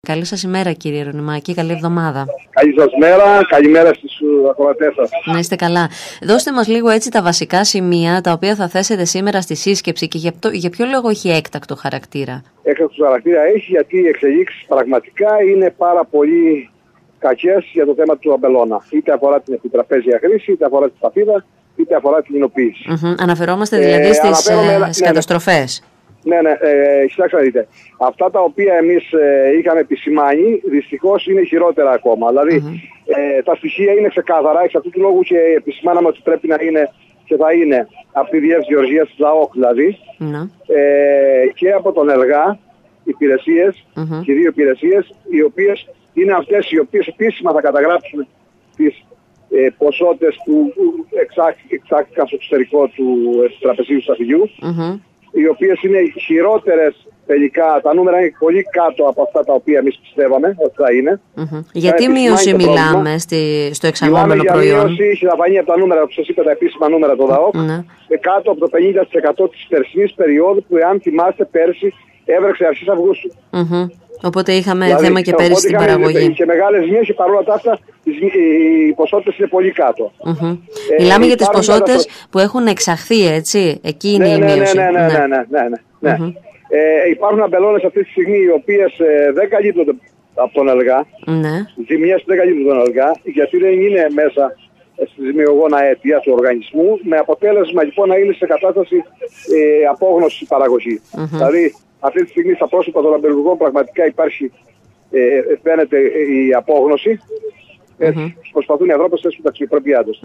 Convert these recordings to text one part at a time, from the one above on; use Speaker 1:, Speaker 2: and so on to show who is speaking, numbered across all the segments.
Speaker 1: Καλή σας ημέρα, κύριε Ρωνιμάκη, καλή εβδομάδα.
Speaker 2: Καλή σας μέρα, καλημέρα στους ακροατές σας.
Speaker 1: Να είστε καλά. Δώστε μας λίγο έτσι τα βασικά σημεία τα οποία θα θέσετε σήμερα στη σύσκεψη και για ποιο λόγο έχει έκτακτο χαρακτήρα.
Speaker 2: Έκτακτο χαρακτήρα έχει γιατί οι εξελίξεις πραγματικά είναι πάρα πολύ κακές για το θέμα του αμπελώνα. Είτε αφορά την επιτραπέζια χρήση, είτε αφορά τη σταφίδα, είτε αφορά την εινοποίηση.
Speaker 1: Αναφερόμαστε δηλαδή στις καταστροφές.
Speaker 2: Ναι, κοιτάξτε να δείτε. Αυτά τα οποία εμείς είχαμε επισημάνει, δυστυχώς είναι χειρότερα ακόμα. Δηλαδή, τα στοιχεία είναι ξεκάθαρα, εξ αυτού του λόγου και επισημάναμε ότι πρέπει να είναι και θα είναι από τη Διεύθυνση Γεωργίας της ΔΑΟΚ δηλαδή, και από τον ΕΛΓΑ, υπηρεσίες, και δύο υπηρεσίες, οι οποίες είναι αυτές οι οποίες επίσημα θα καταγράψουν τις ποσότητες που εξάχθηκαν στο εξωτερικό του τραπεζίου σταφυλιού, οι οποίες είναι χειρότερες τελικά, τα νούμερα είναι πολύ κάτω από αυτά τα οποία εμείς πιστεύαμε ότι θα είναι.
Speaker 1: Γιατί μείωση μιλάμε στο εξαγόμενο προϊόν?
Speaker 2: Μιλάμε για μείωση, θα φανεί από τα νούμερα που σας είπα, τα επίσημα νούμερα του ΔΑΟΚ, κάτω από το 50% της περσινής περίοδου που, εάν θυμάστε, πέρσι έβρεξε αρχής Αυγούστου.
Speaker 1: Οπότε είχαμε θέμα και πέρυσι στην παραγωγή.
Speaker 2: Και μεγάλες μείωσεις, παρόλα αυτά οι ποσότητες είναι πολύ κάτω.
Speaker 1: Μιλάμε για τις ποσότητες που έχουν εξαχθεί, έτσι. Εκεί είναι η μείωση.
Speaker 2: Ναι. Υπάρχουν αμπελώνες αυτή τη στιγμή οι οποίες δεν καλύπτονται από τον ΕΛΓΑ. Ζημιές δεν καλύπτονται από τον ΕΛΓΑ, γιατί δεν είναι μέσα στη ζημιογόνα αίτια του οργανισμού, με αποτέλεσμα λοιπόν να είναι σε κατάσταση απόγνωση παραγωγή. Δηλαδή, αυτή τη στιγμή στα πρόσωπα των αμπελουργών πραγματικά υπάρχει, φαίνεται η απόγνωση. Προσπαθούν οι ανθρώπους να θέσουν τα αξιοπρέπειά τους.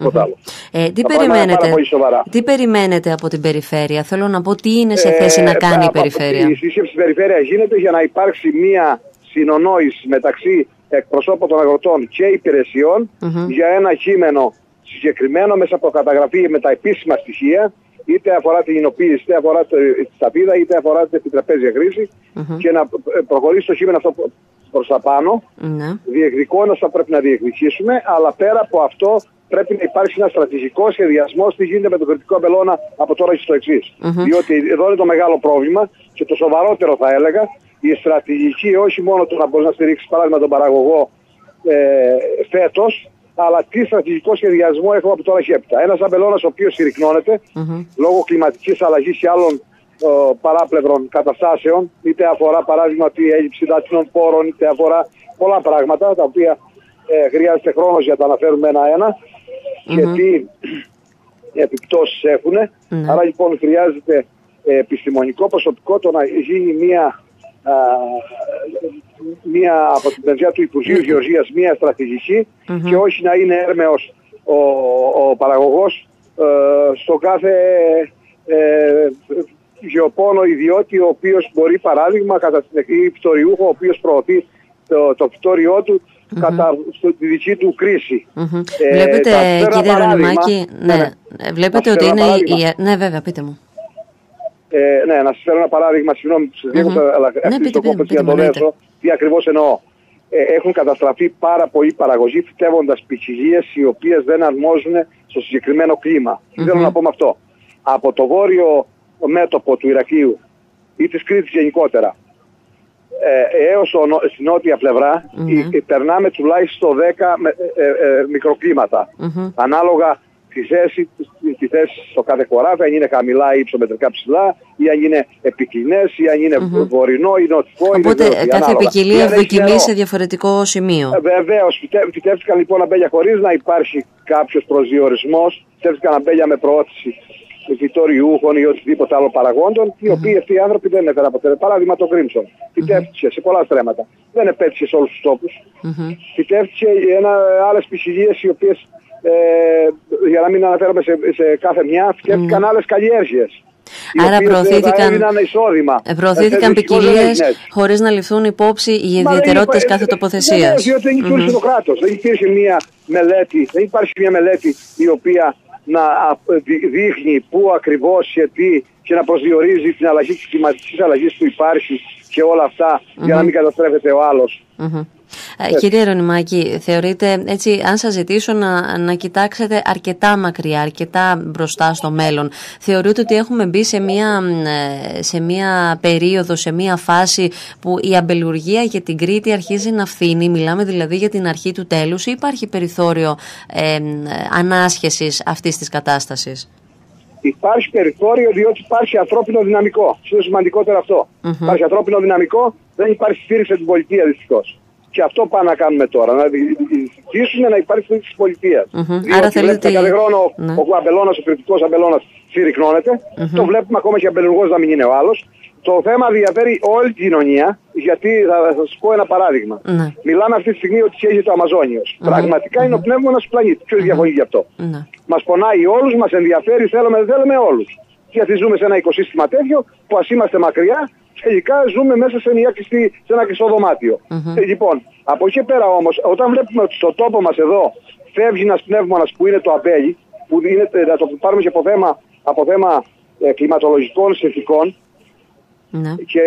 Speaker 1: Τι περιμένετε από την περιφέρεια? Θέλω να πω, τι είναι σε θέση να κάνει η περιφέρεια?
Speaker 2: Η σύσκεψη της περιφέρειας γίνεται για να υπάρξει μία συνονόηση μεταξύ εκπροσώπων των αγροτών και υπηρεσιών για ένα κείμενο συγκεκριμένο μέσα από καταγραφή με τα επίσημα στοιχεία, είτε αφορά την εινοποίηση, είτε αφορά τη σταφίδα, είτε αφορά την επιτραπέζια χρήση, και να προχωρήσει το κείμενο αυτό προς τα πάνω. Διεκδικώντας θα πρέπει να διεκδικήσουμε, αλλά πέρα από αυτό πρέπει να υπάρξει ένα στρατηγικό σχεδιασμό τι γίνεται με τον κριτικό αμπελώνα από τώρα και στο εξής. Διότι εδώ είναι το μεγάλο πρόβλημα και το σοβαρότερο, θα έλεγα, η στρατηγική, όχι μόνο το να μπορεί να στηρίξει παράδειγμα τον παραγωγό φέτος, αλλά τι στρατηγικό σχεδιασμό έχουμε από τώρα και έπειτα. Ένας αμπελώνας ο οποίος συρρυκνώνεται λόγω κλιματικής αλλαγής και άλλων παράπλευρων καταστάσεων, είτε αφορά παράδειγμα τη έλλειψη δάτινων πόρων, είτε αφορά πολλά πράγματα τα οποία χρειάζεται χρόνος για να τα αναφέρουμε ένα-ένα και τι επιπτώσεις έχουν. Άρα λοιπόν χρειάζεται επιστημονικό προσωπικό, το να γίνει μία από την παιδιά του Υπουργείου Γεωργίας μία στρατηγική και όχι να είναι έρμεος ο παραγωγός στο κάθε γεωπόνο ιδιώτη, ο οποίος μπορεί παράδειγμα κατά την πτωριούχο, ο οποίος προωθεί το πτώριό του κατά τη δική του κρίση.
Speaker 1: Βλέπετε, κύριε Ρωνιμάκη, βλέπετε ότι είναι ναι, βέβαια, πείτε μου.
Speaker 2: Να σας φέρω ένα παράδειγμα, συγγνώμη που σας διέκοψα, αλλά αυτή το κόμμα για το λέω, τι ακριβώς εννοώ. Έχουν καταστραφεί πάρα πολλοί παραγωγοί φυτεύοντας ποικιλίες οι οποίες δεν αρμόζουν στο συγκεκριμένο κλίμα. Τι θέλω να πω με αυτό? Από το βόρειο μέτωπο του Ηρακλείου ή της Κρήτης γενικότερα έως στην νότια πλευρά περνάμε τουλάχιστον 10 μικροκλίματα. Ανάλογα τη θέση στο κάθε χωράφι, αν είναι χαμηλά ή υψομετρικά ψηλά, ή αν είναι επικοινές, ή αν είναι βορεινό ή νοτικό.
Speaker 1: Οπότε κάθε ποικιλία ευδοκιμεί σε διαφορετικό σημείο.
Speaker 2: Βεβαίως, φυτεύτηκαν λοιπόν αμπέλια χωρίς να υπάρχει κάποιος προσδιορισμός. Φυτεύτηκαν αμπέλια με προώθηση φυτοριούχων ή οτιδήποτε άλλο παραγόντων, οι οποίοι αυτοί οι άνθρωποι δεν έφεραν αποτέλεσμα. Παράδειγμα το Crimson. Φυτεύτηκε σε πολλά στρέμματα. Δεν επέτυχε σε όλους τους τόπους. Φυτεύτηκε άλλες ποικιλίες οι οποίες, για να μην αναφέρομαι σε κάθε μια, φυτεύτηκαν άλλες καλλιέργειες.
Speaker 1: Άρα προωθήθηκαν ποικιλίες χωρίς να ληφθούν υπόψη οι ιδιαιτερότητες κάθε τοποθεσίας.
Speaker 2: Διότι δεν υπήρχε το κράτος. Δεν υπήρχε μια μελέτη, δεν υπάρχει μια μελέτη η οποία να δείχνει πού ακριβώς και τι και να προσδιορίζει την αλλαγή της κλιματικής αλλαγής που υπάρχει και όλα αυτά για να μην καταστρέφεται ο άλλος.
Speaker 1: Κύριε Ιερονυμάκη, θεωρείτε έτσι, αν σας ζητήσω να κοιτάξετε αρκετά μακριά, αρκετά μπροστά στο μέλλον, θεωρείτε ότι έχουμε μπει σε μια περίοδο, σε μια φάση που η αμπελουργία για την Κρήτη αρχίζει να φθήνει, μιλάμε δηλαδή για την αρχή του τέλους, ή υπάρχει περιθώριο ανάσχεσης αυτής της κατάστασης?
Speaker 2: Υπάρχει περιθώριο, διότι υπάρχει ανθρώπινο δυναμικό. Είναι σημαντικότερο αυτό. Υπάρχει ανθρώπινο δυναμικό, δεν υπάρχει στήριξη από την πολιτεία δυστυχώς. Και αυτό πάμε να κάνουμε τώρα. Να ζητήσουμε να υπάρχει στήριξη της πολιτείας.
Speaker 1: Άρα θέλετε.
Speaker 2: Κάθε χρόνο ο αμπελώνας, ο κριτικός αμπελώνας συρρυκνώνεται. Το βλέπουμε ακόμα και αμπελουργός να μην είναι ο άλλος. Το θέμα ενδιαφέρει όλη την κοινωνία, γιατί θα σας πω ένα παράδειγμα. Μιλάμε αυτή τη στιγμή ότι καίγεται ο Αμαζόνιος. Πραγματικά είναι ο πνεύμονας του πλανήτη. Ποιος διαφωνεί γι' αυτό? Μας πονάει όλους, μας ενδιαφέρει, θέλουμε, δεν θέλουμε όλους. Γιατί ζούμε σε ένα οικοσύστημα τέτοιο που ας είμαστε μακριά, τελικά ζούμε μέσα σε ένα κλειστό δωμάτιο. Λοιπόν, από εκεί πέρα όμως, όταν βλέπουμε ότι στο τόπο μας εδώ φεύγει ένας πνεύμονας που είναι το αμπέλι, που είναι, να το πάρουμε και από θέμα κλιματολογικών συνθηκών, και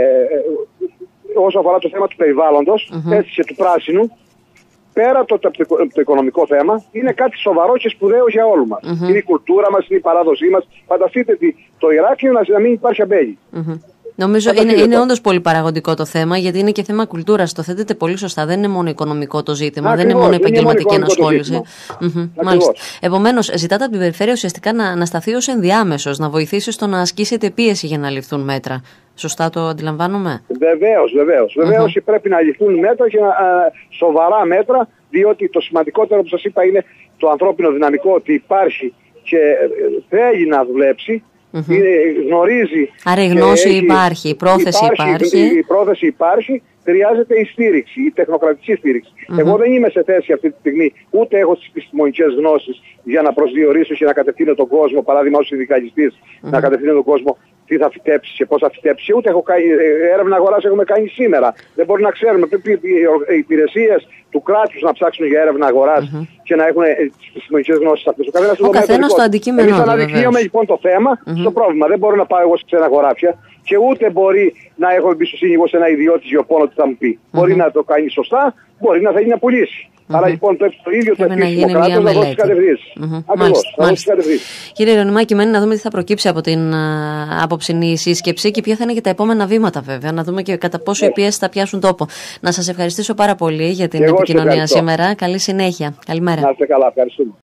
Speaker 2: όσο αφορά το θέμα του περιβάλλοντος, έτσι και του πράσινου, πέρα από το οικονομικό θέμα, είναι κάτι σοβαρό και σπουδαίο για όλους μας. Είναι η κουλτούρα μας, είναι η παράδοσή μας. Φανταστείτε το Ηράκλειο να μην υπάρχει αμπέλι.
Speaker 1: Νομίζω είναι όντως πολύ παραγωγικό το θέμα, γιατί είναι και θέμα κουλτούρας. Το θέτετε πολύ σωστά. Δεν είναι μόνο οικονομικό το ζήτημα,
Speaker 2: Ακριβώς,
Speaker 1: δεν είναι μόνο επαγγελματική ενασχόληση.
Speaker 2: Μάλιστα.
Speaker 1: Επομένως, ζητάτε από την περιφέρεια ουσιαστικά να σταθεί ως ενδιάμεσος, να βοηθήσει στο να ασκήσετε πίεση για να ληφθούν μέτρα. Σωστά το αντιλαμβάνομαι?
Speaker 2: Βεβαίως πρέπει να ληφθούν μέτρα και σοβαρά μέτρα, διότι το σημαντικότερο που σας είπα είναι το ανθρώπινο δυναμικό, ότι υπάρχει και θέλει να δουλέψει. Γνωρίζει.
Speaker 1: Άρα η γνώση υπάρχει, η πρόθεση υπάρχει.
Speaker 2: Η πρόθεση υπάρχει, χρειάζεται η στήριξη, η τεχνοκρατική στήριξη. Εγώ δεν είμαι σε θέση αυτή τη στιγμή, ούτε έχω τις επιστημονικές γνώσεις για να προσδιορίσω και να κατευθύνω τον κόσμο, παράδειγμα ως συνδικαλιστής, να κατευθύνω τον κόσμο τι θα φυτέψει και πώς θα φυτέψει. Ούτε έχω κάνει έρευνα αγοράς, έχουμε κάνει σήμερα. Δεν μπορεί να ξέρουμε. Πρέπει οι υπηρεσίες του κράτους να ψάξουν για έρευνα αγοράς και να έχουν τις επιστημονικές γνώσεις αυτές.
Speaker 1: Ο καθένας το αντικείμενο.
Speaker 2: Εμείς αναδεικνύουμε λοιπόν το θέμα στο πρόβλημα. Δεν μπορώ να πάω εγώ σε ξένα χωράφια και ούτε μπορεί να έχω εμπιστοσύνη εγώ σε ένα ιδιώτη γεωπόνο τι θα μου πει. Μπορεί να το κάνει σωστά, μπορεί να θέλει να πουλήσει. Άρα λοιπόν το ίδιο το επίσημο κράτος να δώσει τις κατευθύνσεις. Ακριβώς.
Speaker 1: Κύριε Ιερονυμάκη, μένει να δούμε τι θα προκύψει από την απόψινή σύσκεψη και ποια θα είναι και τα επόμενα βήματα, βέβαια. Να δούμε και κατά πόσο οι πιέσεις θα πιάσουν τόπο. Να σας ευχαριστήσω πάρα πολύ για την επικοινωνία σήμερα. Καλή συνέχεια. Καλημέρα.
Speaker 2: Να είστε καλά. Ευχαριστούμε.